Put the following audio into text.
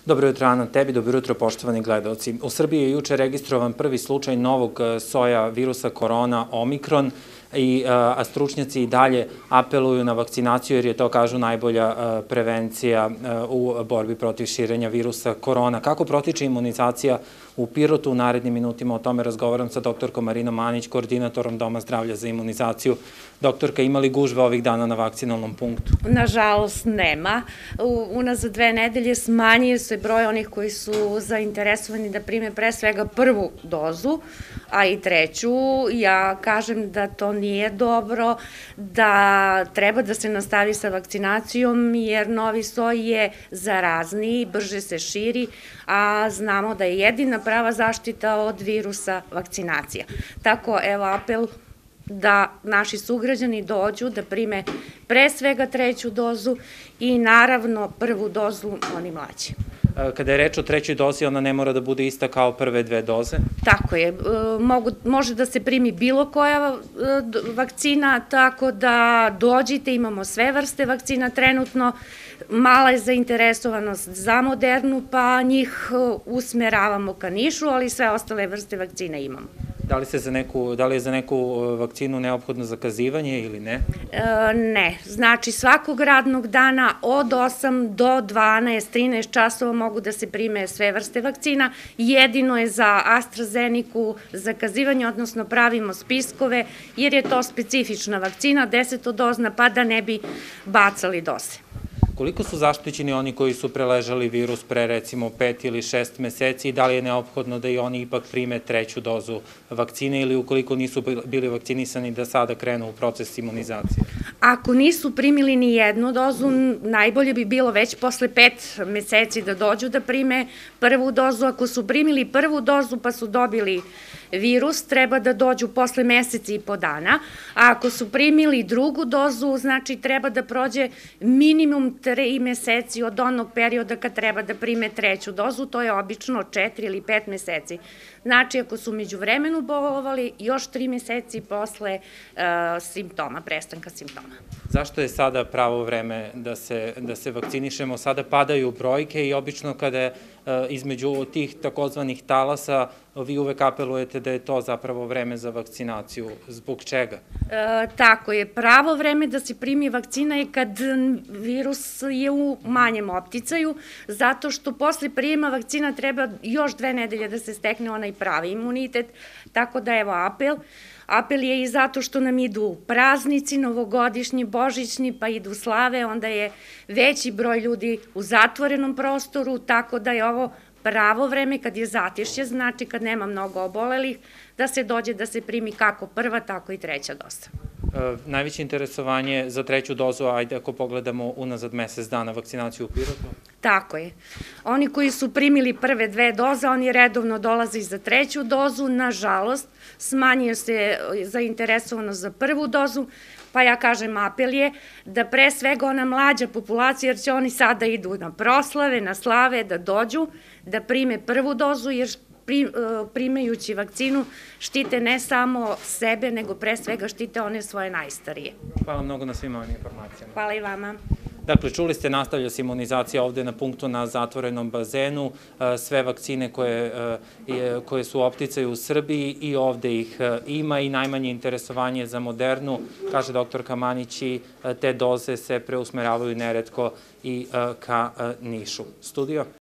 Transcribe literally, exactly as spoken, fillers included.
Dobro jutro, Ana, tebi, dobro jutro, poštovani gledalci. U Srbiji je juče registrovan prvi slučaj novog soja virusa korona Omikron, a stručnjaci i dalje apeluju na vakcinaciju jer je to, kažu, najbolja prevencija u borbi protiv širenja virusa korona. Kako protiče imunizacija u Pirotu? U narednim minutima o tome razgovaram sa doktorkom Marinom Manić, koordinatorom Doma zdravlja za imunizaciju. Doktorka, ima li gužve ovih dana na vakcinalnom punktu? Nažalost, nema. Unazad dve nedelje smanjuje se broj onih koji su zainteresovani da prime pre svega prvu dozu, a i treću. Ja kažem da to nije dobro, da treba da se nastavi sa vakcinacijom, jer novi soj je zarazniji, brže se širi, a znamo da je jedina prava zaštita od virusa vakcinacija. Tako, evo, apel da naši sugrađani dođu, da prime pre svega treću dozu i naravno prvu dozu oni mlađi. Kada je reč o trećoj dozi, ona ne mora da bude ista kao prve dve doze? Tako je. Može da se primi bilo koja vakcina, tako da dođite, imamo sve vrste vakcina trenutno. Mala je zainteresovanost za Modernu, pa njih usmeravamo ka Nišu, ali sve ostale vrste vakcina imamo. Da li je za neku vakcinu neophodno zakazivanje ili ne? Ne. Znači, svakog radnog dana od osam do dvanaest, trinaest časova mogu da se prime sve vrste vakcina. Jedino je za AstraZeneku zakazivanje, odnosno pravimo spiskove, jer je to specifična vakcina, desetodozna, pa da ne bi bacali doze. Koliko su zaštićeni oni koji su preležali virus pre recimo pet ili šest meseci i da li je neophodno da i oni ipak prime treću dozu vakcine ili ukoliko nisu bili vakcinisani da sada krenu u proces imunizacije? Ako nisu primili ni jednu dozu, najbolje bi bilo već posle pet meseci da dođu da prime prvu dozu. Ako su primili prvu dozu pa su dobili virus, treba da dođu posle meseci i po dana, a ako su primili drugu dozu, znači treba da prođe minimum tri meseci od onog perioda kad treba da prime treću dozu, to je obično četiri ili pet meseci. Znači, ako su među vremenu bolovali, još tri meseci posle simptoma, prestanka simptoma. Zašto je sada pravo vreme da se vakcinišemo? Sada padaju brojke i obično kada između tih takozvanih talasa vi uvek apelujete da je to zapravo vreme za vakcinaciju. Zbog čega? Tako je. Pravo vreme da se primi vakcina je kad virus je u manjem opticaju, zato što posle prijema vakcina treba još dve nedelje da se stekne onaj pravi imunitet, tako da evo apel. Apel je i zato što nam idu praznici, novogodišnji, božićni, pa idu slave, onda je veći broj ljudi u zatvorenom prostoru, tako da je ovo pravo vreme kad je zatišje, znači kad nema mnogo obolelih, da se dođe da se primi kako prva, tako i treća doza. Najveće interesovanje za treću dozu, ajde ako pogledamo unazad mesec dana vakcinaciju u Pirotu? Tako je. Oni koji su primili prve dve doze, oni redovno dolaze i za treću dozu, nažalost, smanjuje se zainteresovanost za prvu dozu, pa ja kažem apel je da pre svega ona mlađa populacija, jer će oni sada idu na proslave, na slave, da dođu, da prime prvu dozu, jer primajući vakcinu štite ne samo sebe, nego pre svega štite one svoje najstarije. Hvala mnogo na svim ovim informacijama. Hvala i vama. Dakle, čuli ste, nastavlja se imunizacija ovde na punktu na zatvorenom bazenu. Sve vakcine koje su u opticaju u Srbiji i ovde ih ima i najmanje interesovanje za Modernu, kaže doktorka Manić, i te doze se preusmeravaju neretko i ka Nišu. Studio?